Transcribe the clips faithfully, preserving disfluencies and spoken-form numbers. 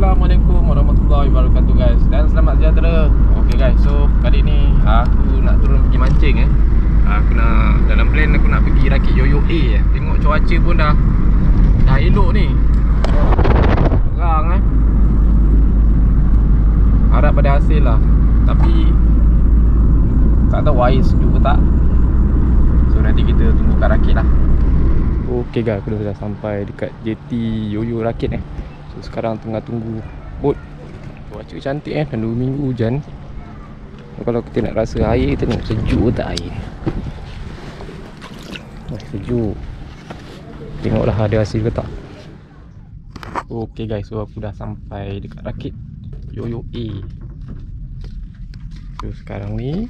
Assalamualaikum warahmatullahi wabarakatuh guys, dan selamat sejahtera. Ok guys, so kali ni aku nak turun pergi mancing eh. Aku nak, dalam plan aku nak pergi rakit yoyo A eh. Tengok cuaca pun dah Dah elok ni. Terang eh. Harap pada hasil lah. Tapi tak tahu air sejuk ke tak. So nanti kita tunggu kat rakit lah. Ok guys, aku dah sampai dekat J T Yoyo Rakit eh. So sekarang tengah tunggu bot. Cuaca cantik eh, dan dua minggu hujan. So, kalau kita nak rasa air, kita tengok sejuk ke tak air. Oh, sejuk. Tengoklah ada hasil ke tak. Ok guys, so aku dah sampai dekat Rakit Yoyo A. So sekarang ni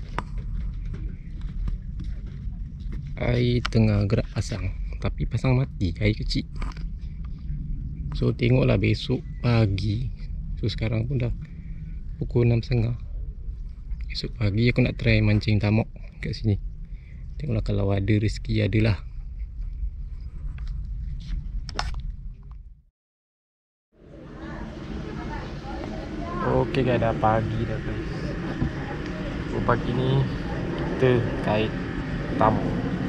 air tengah gerak pasang. Tapi pasang mati, air kecil. So tengoklah besok pagi. So sekarang pun dah pukul enam tiga puluh. Besok pagi aku nak try mancing tamok kat sini. Tengoklah kalau ada rezeki, adalah. Ok guys, dah pagi dah guys. So pagi ni kita kait tamok.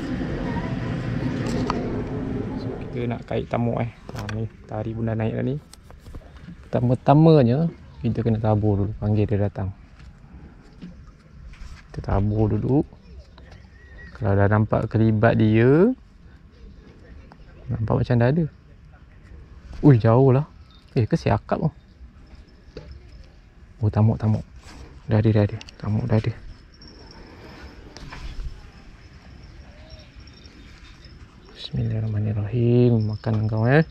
Kita nak kait tamuk eh. Ha, ni tari pun dah naik dah ni. Pertama-tamanya kita kena tabur dulu, panggil dia datang. Kita tabur dulu. Kalau dah nampak kelibat dia, nampak macam dah ada. Ui, jauh lah. Eh, ke siakap tu. Oh, tamuk-tamuk. Dah ada, dah ada. Tamuk dah ada. Bismillahirrahmanirrahim. Makan kau eh.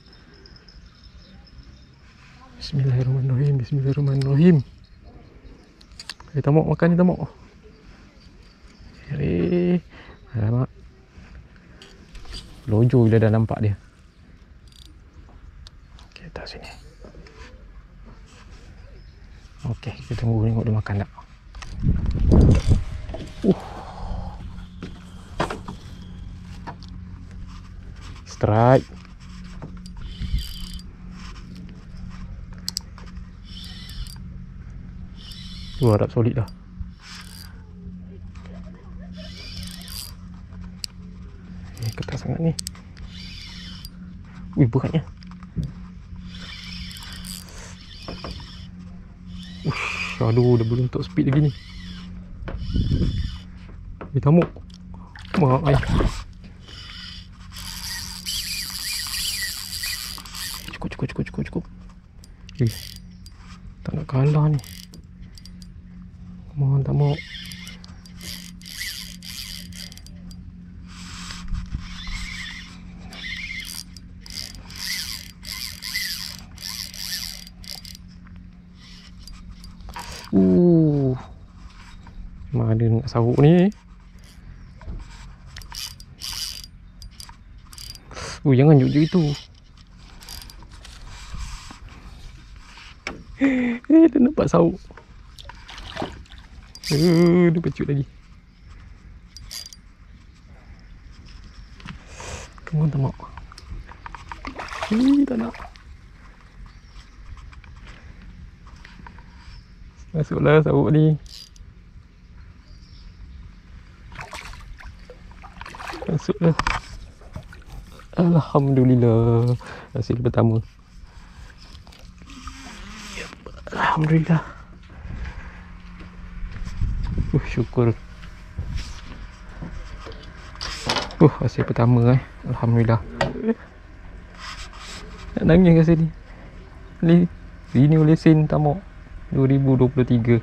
Bismillahirrahmanirrahim. Bismillahirrahmanirrahim. Eh, tamuk makan ni tamuk. Eh, alamak. Lojo bila dah nampak dia. Okey, tak sini. Okey, kita tunggu tengok dia makan tak. Uh. Strike. Tu harap solid dah. Eh, ketat sangat ni. Ui, beratnya. Ush, aduh, dah belum untuk speed lagi ni. Eh, tamuk. Mak ai. Cukup, cukup, cukup, cukup, cukup. Eh, tak nak kalah ni. Mohon tak mau. Uh, mana nak sahut ni? Uh, jangan juk itu. Eh, dia nampak sahut. Uh, dia pecut lagi. Come on, tamuk. Eh, tak nak. Masuklah sahut ni. Masuklah. Alhamdulillah. Hasil pertama. Alhamdulillah. Uh, syukur. Uh, hasil pertama eh. Alhamdulillah. Nak nangis kat sini. Ni ini oleh sen tamuk dua ribu dua puluh tiga.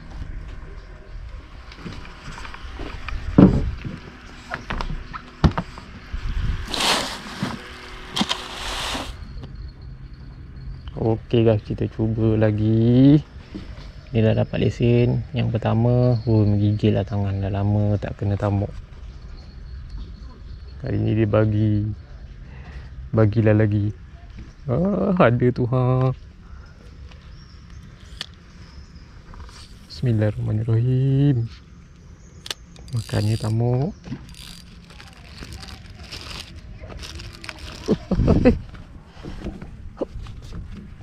Okey guys, kita cuba lagi. Ni dah dapat lesen. Yang pertama, oh, menggigil lah tangan. Dah lama tak kena tamuk. Kali ni dia bagi. Bagilah lagi. Ah, ada tu ha. Bismillahirrahmanirrahim. Makannya tamuk.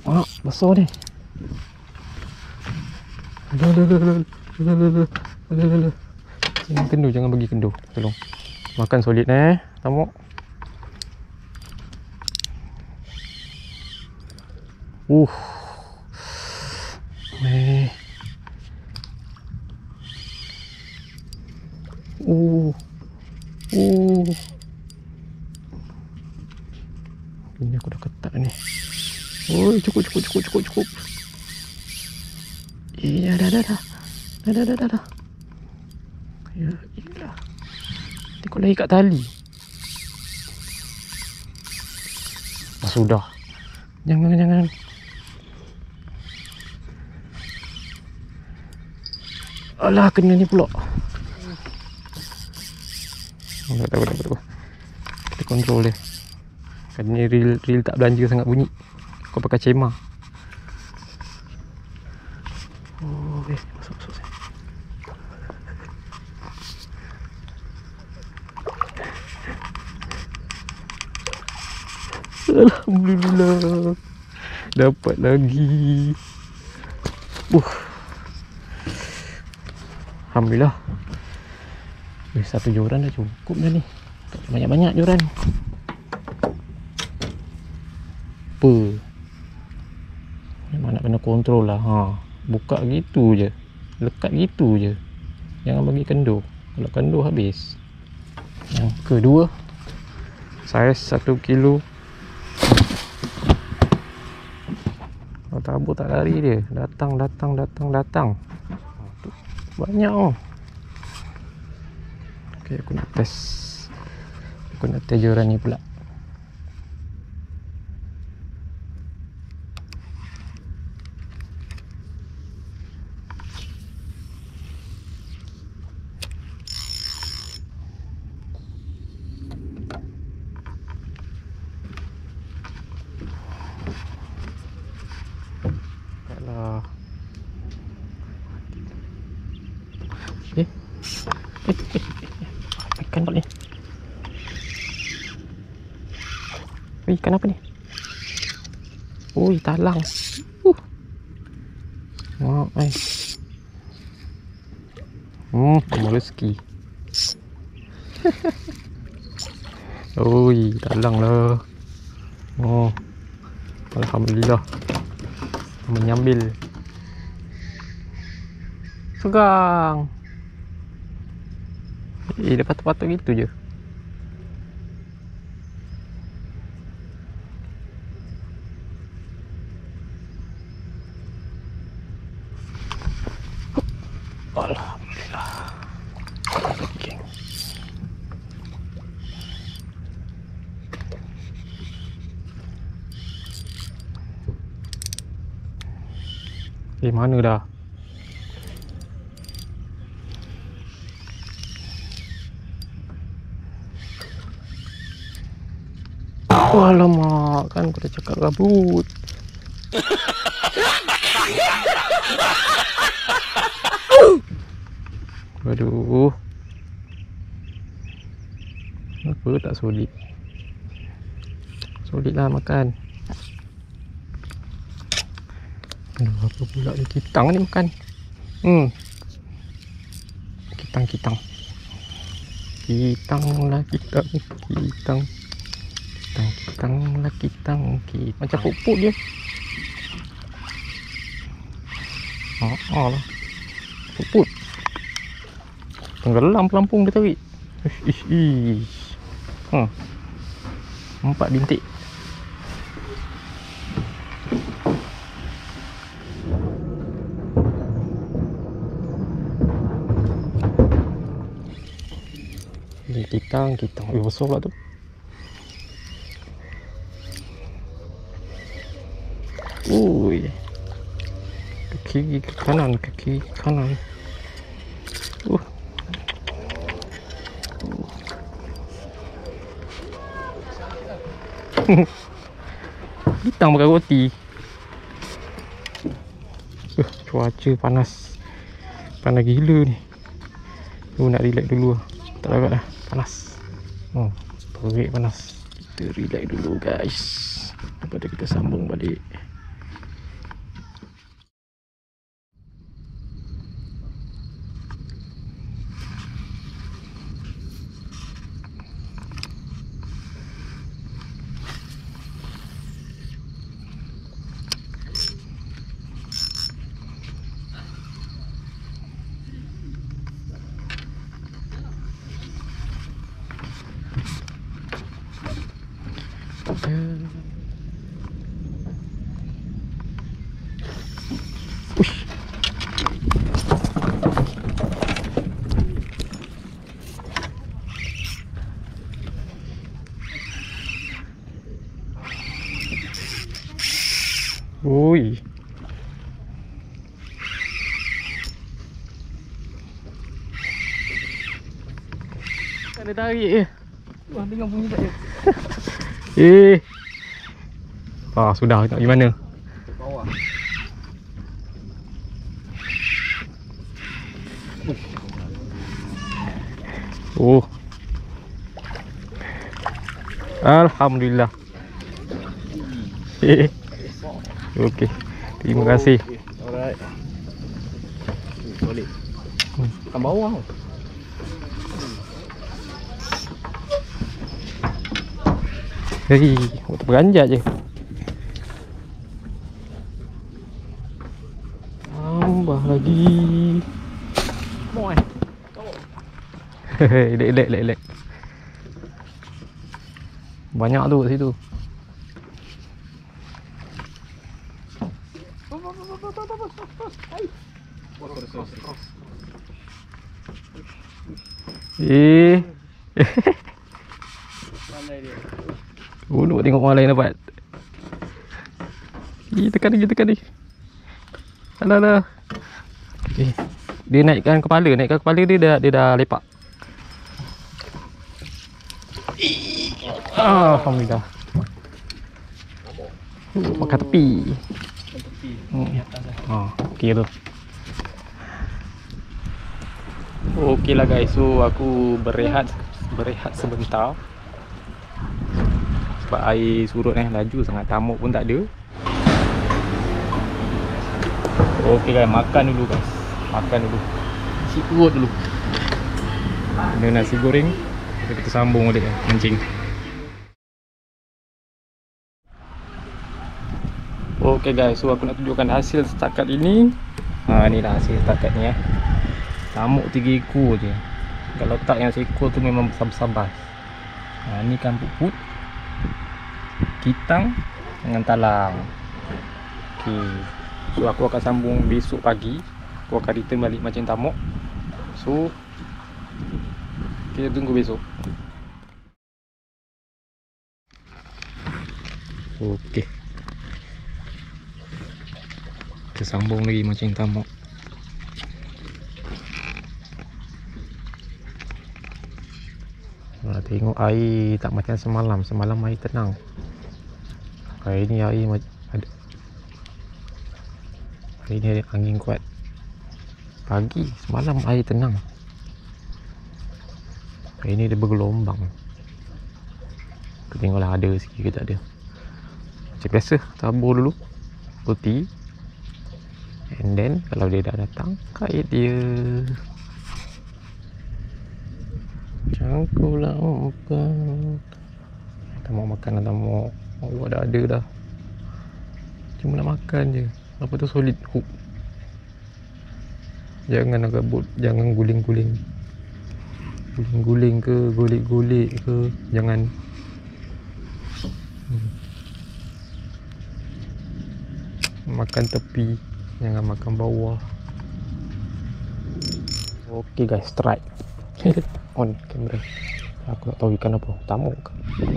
Mak, besar ni. Aduh, aduh, aduh, aduh, aduh, aduh, aduh, aduh. Jangan kendur, jangan bagi kendur. Tolong. Makan solid eh, tamu. Uh. Eh. Uh. Uh. Ini aku dah ketak ni. Oi, cukup, cukup, cukup, cukup, cukup. Iya, dah, dah, dah. Dah, dah, dah, dah, dah. Ya, iyalah. Nanti kau lagi kat tali. Ah, sudah. Jangan, jangan. Alah, kena ni pula. Oh, tak tahu, tak tahu. Kita kontrol dia. Kan ni reel, reel tak belanja sangat bunyi. Kau pakai cema. Oh, eh, masuk, masuk saya. Alhamdulillah. Dapat lagi. Uh. Alhamdulillah. Eh, satu joran dah cukup dah ni. Tak banyak-banyak joran. Apa? Memang nak kena kontrol lah. Ha. Buka gitu je. Lekat gitu je. Jangan bagi kendur. Kalau kendur habis. Yang kedua, saiz satu kilo. Kalau tabur tak lari dia. Datang, datang, datang, datang. Banyak oh. Ok, aku nak test. Aku nak test joran ni pula. Kalau Eh, eh, eh, eh. Ikan tak ni? Eh, ikan apa ni? Ui, talang. Uh. Wow, eh. Hmm, kamu rezeki. Ui, talang lah. Oh, alhamdulillah. Menyambil. Segang. Eh, dia patut-patut gitu je. Alhamdulillah. Geng. Eh, mana dah? Oh, alamak, kan aku dah cakap gabut. Aduh. Apa tak solid? Solid lah makan. Aduh, apa pula ni kitang ni makan. Hmm. Kitang, kitang. Kitang lah kitang, kitang. Kitang, kitang lah kitang, kitang. Macam pupuk dia. Oh, oh lah. Pupuk. Tenggelam pelampung dia tarik. Ish, ish, ish. Hmm. Empat bintik. Kitang, kitang. Eh, besar pula tu. Ui. Ke kiri, ke kanan, ke kiri, ke kanan. Uh. Kitang makan roti. Uh, cuaca panas. Panas gila ni. Aku nak relax dulu lah. Tak dapat dah. Panas. Oh, terik panas. Kita relax dulu guys. Daripada kita sambung balik. Ush. Ui. Ada tarik je. Wah, dengar bunyi tak dia? Eh. Ah, sudah nak pergi mana? Ke bawah. Oh. Alhamdulillah. Eh. Okey. Terima kasih. Alright. Solid. Kat bawah tau. Hei, untuk beranjak je. Tambah lagi. Boy. Hehe, lek lek lek lek. Banyak tu kat situ. Eh. Pandai dia. Oh, nak tengok orang lain dapat. Eh, tekan lagi, tekan lagi. Alah, alah. Eh, dia naikkan kepala, naikkan kepala dia dah, dia dah lepak. Alhamdulillah. Uh, makan tepi. Tepi. Hmm. Di atas dah. Oh, okey tu. Okey lah guys, so aku berehat berehat sebentar. Sebab air surut eh laju sangat, tamuk pun tak ada. Okey guys, makan dulu guys. Makan dulu. Isi perut dulu. Ada nasi goreng. Kita, kita sambung balik mancing. Okey guys, so aku nak tunjukkan hasil setakat ini. Ha, ni lah hasil setakat ni eh. Tamuk tiga ekor je. Kalau tak yang seekor tu memang besar-besar bas. Ha, ni kan puput, kitang dengan talang. Okey. So aku akan sambung besok pagi. Aku akan return balik mancing tamuk. So kita tunggu besok. Okey. Kita sambung lagi mancing tamuk. Ha, tengok air tak macam semalam. Semalam air tenang. Hari ni air ada. Hari ni ada angin kuat. Pagi semalam air tenang. Hari ni dia bergelombang. Kita tengoklah ada sikit ke tak ada. Macam biasa, tabur dulu putih. And then kalau dia dah datang, kait dia. Cangkulah umpan. Tak mau makan dah, tak mau. Allah dah ada dah. Cuma nak makan je. Apa tu solid hook. Jangan agak but, jangan guling-guling. Guling-guling ke, golik-golik ke, jangan. Hmm. Makan tepi, jangan makan bawah. Okey guys, strike. On kamera. Aku tak tahu ikan apa. Tamuk ke?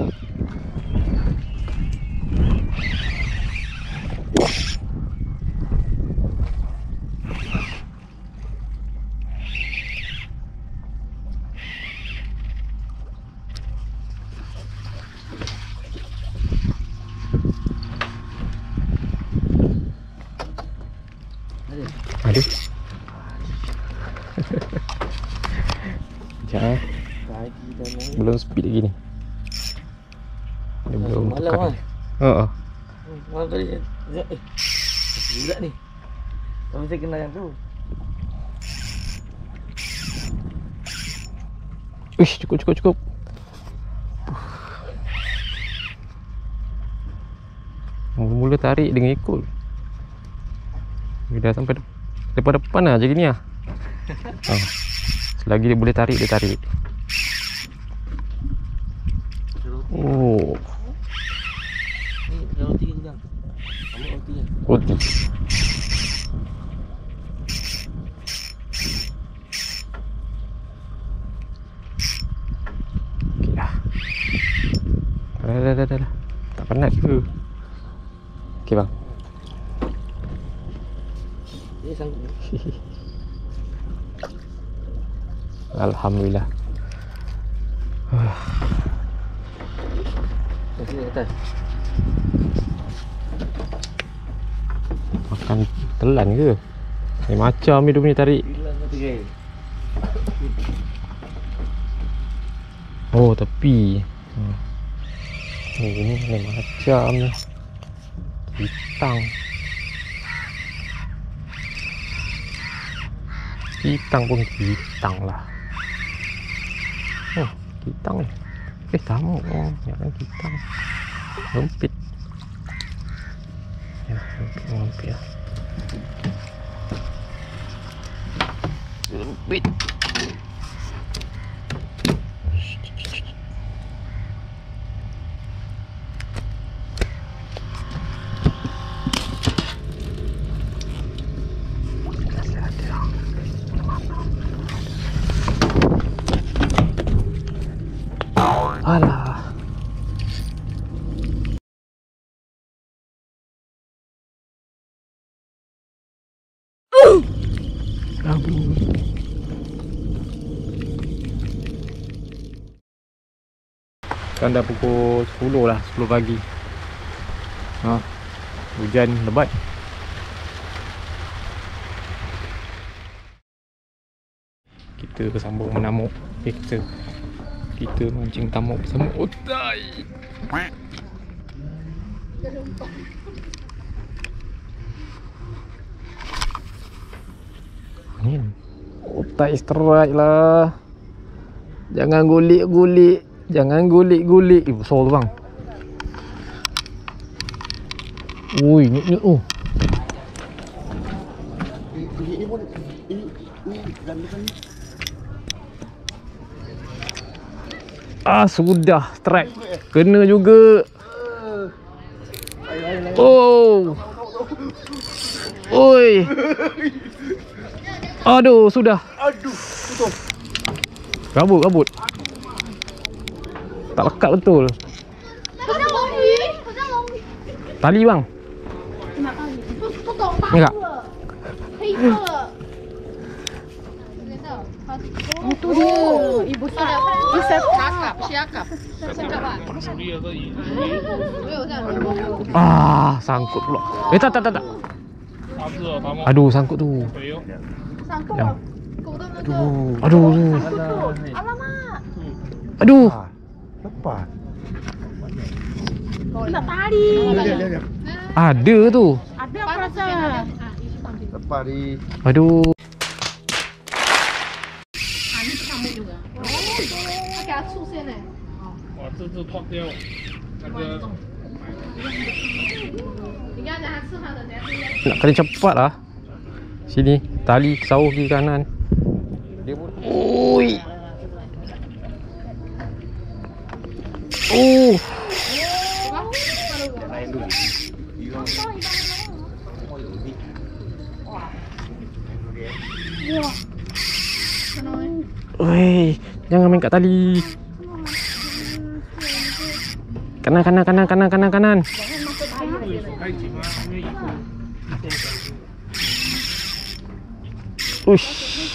Ada. Jangan. Belum speed lagi ni. Dia belum malam tukar. kan? Ha. Malam tadi eh. Gila ni. Tapi saya kena yang tu. Uish, cukup cukup cukup. Mula-mula tarik dengan ekor. Dia dah sampai depan-depan lah macam ni lah. Ha. Selagi dia boleh tarik, dia tarik. Oh. Ni roti ke sedang? Ambil roti kan? Roti. Okey bang. Dia sanggup. Alhamdulillah. Sini atas. Makan telan ke? Ni macam ni dia punya tarik. Bilang kata gaya. Oh tepi. Hmm. Oh, ini ni macam ni. Hitang. Hitang pun hitang lah. Oh, hitang ni. Eh, tamu. Oh, jangan hitang. Lempit. Ya, lempit, lempit ya. Lempit. Alah. Abu. Kan dah pukul sepuluh lah, sepuluh pagi. Ha. Hujan lebat. Kita bersambung menamuk. Eh, kita kita mancing tamuk bersama otai. Ni otai strike lah. Jangan gulik-gulik. Jangan gulik-gulik. Eh, besar tu bang. Ui, ni ni oh. Ini pun ini ini gandakan ni. Ah, sudah strike. Kena juga. Oh. Oi. Aduh, sudah. Aduh, tutup. Kabut, kabut. Tak lekat betul. Tali bang. Enggak. Itu dia. Ibu saya. Bisa kakap, siakap. Cakap apa? Ah, sangkut pula. Eh, tak, tak, tak, tak. Aduh, sangkut tu. Sangkut. Yang. Aduh. Aduh, aduh. Alamak. Aduh. Lepas. Nak tali. Ada tu. Ada perasa. Lepas di. Aduh. Ini sama juga. Oh, 给它出现呢。 哇，这只脱掉，那个你跟他讲，他吃它的，等下吃。 Nak kena cepat lah. Sini, tali sauh kiri kanan. Dia pun. Oi. Oh. Oi, jangan main kat tali. Kanan, kanan, kanan, kanan, kanan, kanan. 手开紧啊，因为以后 Ush.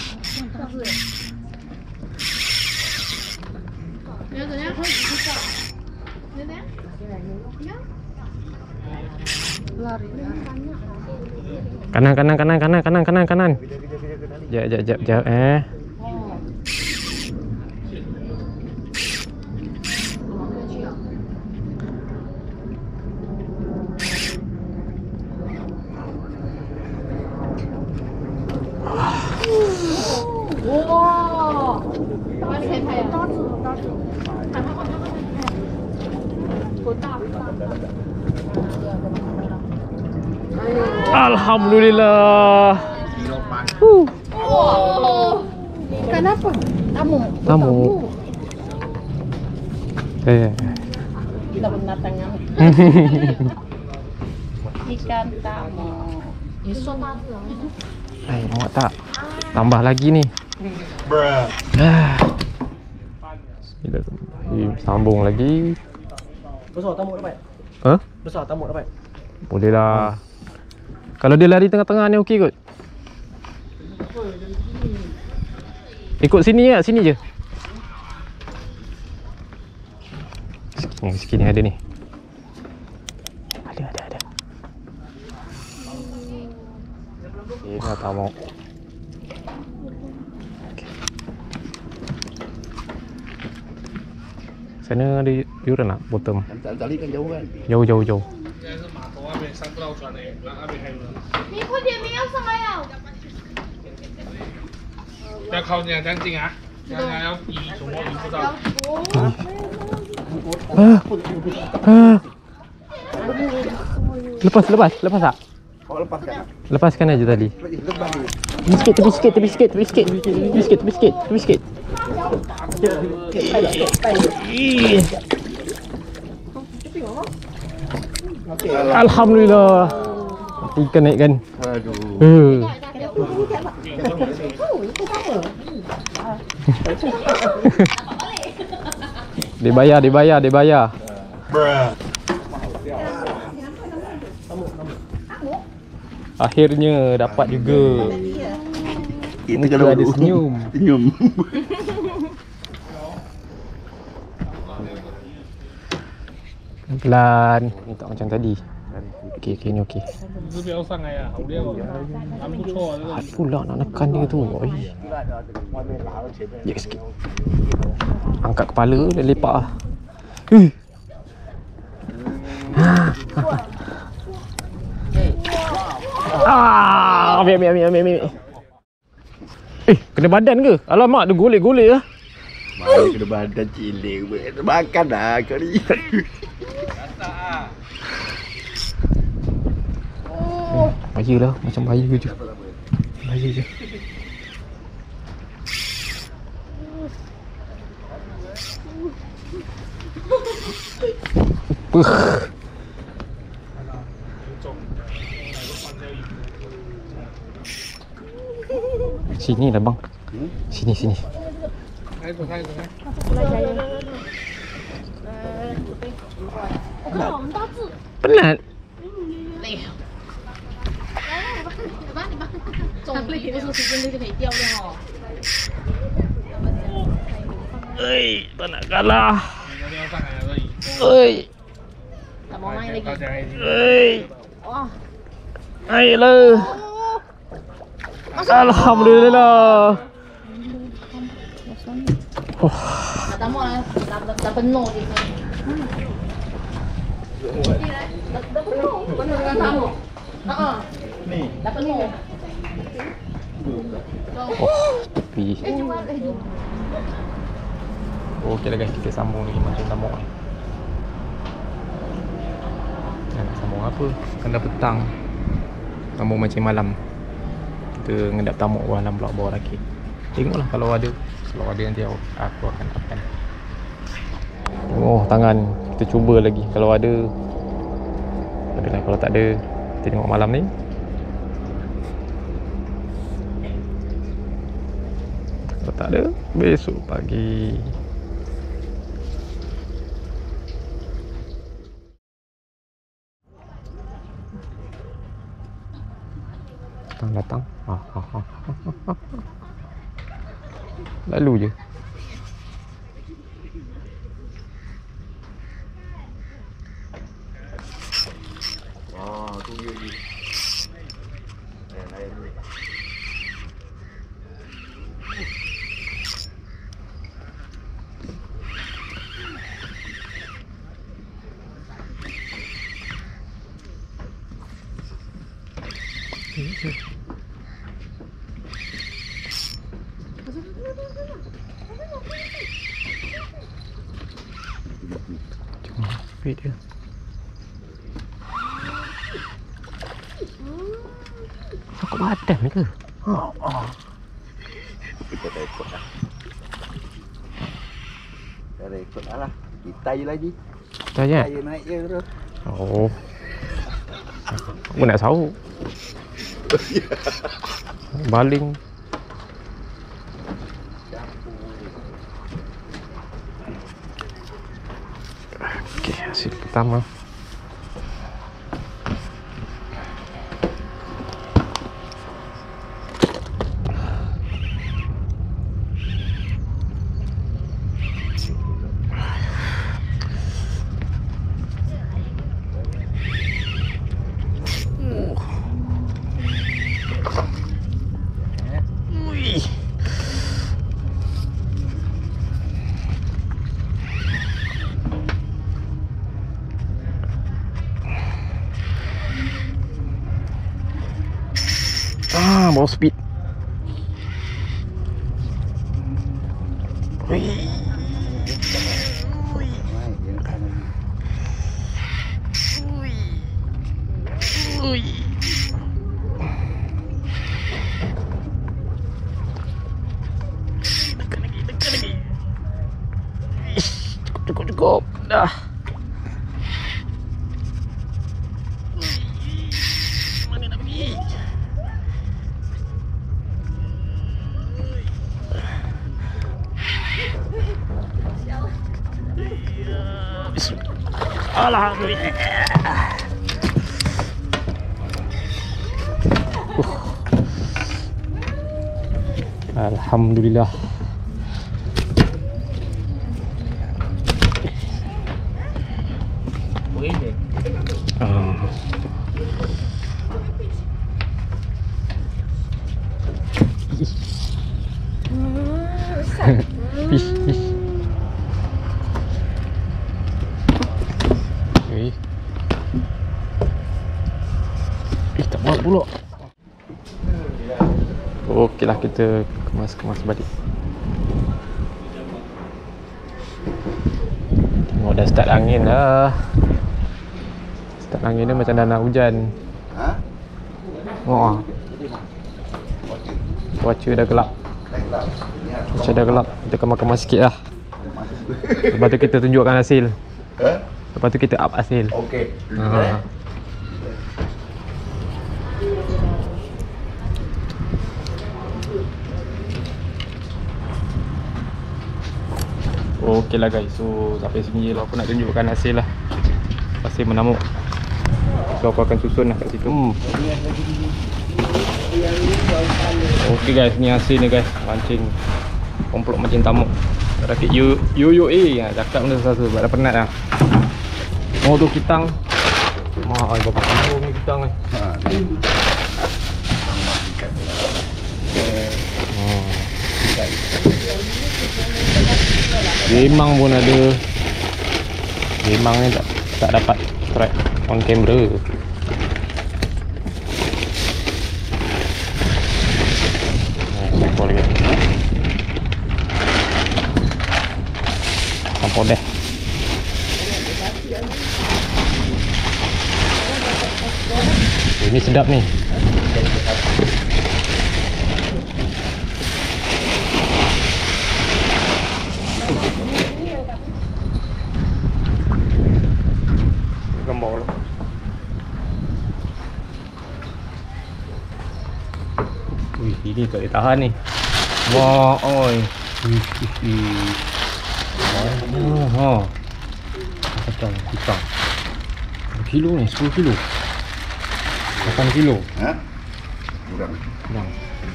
你要怎样？你要怎样？你看。 Kanan, kanan, kanan, kanan, kanan, kanan, kanan. Jap, jap, jap, jap, eh. Wow. Mana saya payah? Alhamdulillah. Huh. Oh. Kenapa? Tamu. Tamu. Eh. Kita binatangnya. Ikan tamu. Isu mati. Eh, awak tak tambah lagi ni. Bruh. Ah. Bismillahirrahmanirrahim. Sambung lagi. Besar tamu dapat. Huh? Besar tamu dapat. Boleh lah. Kalau dia lari tengah-tengah ni okey kot. Ikut sini ya, sini je. Sikit ni, sikit ni ada ni. Ada, ada, ada. Eh, dah tak mau. Okay. Sana ada yuran tak? Bottom. Tali kan jauh kan? Jauh, jauh, jauh. 现在是码头那边三不绕船的，那那边还有人。 你快点，没有上来呀！ 不要靠近啊，这样近啊，这样要移什么移不到。 Ah. Ah. Lepas, lepas, lepas tak? Oh, lepaskan. Lepaskan aja tadi. Lepas ni. Tepi sikit, tepi sikit, tepi sikit, tepi sikit. Tepi sikit, tepi sikit, tepi sikit. Ih. Alhamdulillah. Ikan naik kan. Aduh. Uh. Dibayar, dibayar, dibayar. Akhirnya dapat juga. Kita kalau ada senyum. Senyum. Pelan. Ni tak macam tadi. Okey, okey, ni okey. 是不要上来呀，好亮哦，蛮不错啊，这个。 Hard pula nak nekan dia tu. Oi. Ya sikit. Angkat kepala dia lepak ah. Ui. Ah, ambil ambil ambil ambil ambil. Eh, kena badan ke? Alamak, dia golek-golek ah. Mana kena badan cilik. Makan dah kau ni. Bahaya lah, macam bahaya je. Bahaya je. Puh. Sini lah bang. Sini, sini. 开走开走开。 Penat. 重力不是随便就可以掉的哦。 Eh, tak nak kalah. 那边要上来了而已。 Eh, Tak mau main 大 lagi. 家已经。 eh. Wah. Ayolah. Alhamdulillah. Oh. Dah tak mau lah. Dah, dah, dah penuh dia. Dah, dah penuh. Penuh dengan tamu. Haa. Ni. Dah penuh. Oh, tepi. Okey lah guys, kita sambung lagi macam tamuk ni. Nak sambung apa? Kan dah petang. Sambung macam malam. Kita ngedap tamuk bawah dalam blok bawah rakit. Tengoklah kalau ada. Kalau ada nanti aku, aku akan upkan. Oh, tangan. Kita cuba lagi. Kalau ada, adalah. Kalau tak ada, kita tengok malam ni. Kalau tak ada, besok pagi. Datang, datang. Ah, ah, ah, ah, ah. Lalu je. Oh, tunggu lagi. Lain-lain ni. Cuma speed dia. Takut badan ke? Oh, oh. Kita tak ikut lah. Tak ada ikut lah. Kita je lagi. Dah je? Saya naik je terus. Oh. Aku nak sahur. Baling. Okey, hasil pertama. Ah, bawa speed. Wih. Tekan lagi, tekan lagi. Ish, cukup, cukup, cukup. Dah. Mana nak pergi? Alhamdulillah. Uh. Alhamdulillah. Boleh. Ah. Fish, fish. Okay. Eh, tak buat pula. Okey lah, kita kemas-kemas balik. Tengok dah start angin dah. Start angin dia macam dah nak hujan. Ha? Oh. Cuaca dah gelap. Cuaca dah gelap. Kita kemas-kemas sikit lah. Lepas tu kita tunjukkan hasil. Ha? Lepas tu kita up hasil. Okey. Ha. Okey lah guys, so sampai sini je lah aku nak tunjukkan hasil lah. Hasil menamuk. So aku akan susun lah kat situ. hmm. Okey guys, ni hasil ni guys. Mancing komplok mancing tamuk. Rakit yo yo yo eh cakap benda satu sebab dah penat lah. Oh tu kitang. Mahal berapa kilo ni kitang ni. Ha. Oh. Gemang pun ada. Gemang ni tak tak dapat strike on camera. Nah, ekor lagi. Sampul deh. Ini sedap ni. Gambar lah. Wih, ini tak boleh tahan ni. Wah, oi. Wih, wih, wih. Oh, ha. Kacang, pisang. Berapa kilo ni? sepuluh kilo. lapan kilo. Ha? Kurang. Kurang.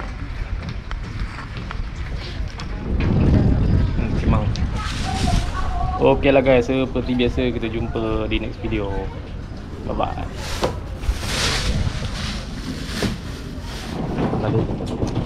Hmm, timang. Okey lah guys, seperti biasa kita jumpa di next video. Bye bye. Lalu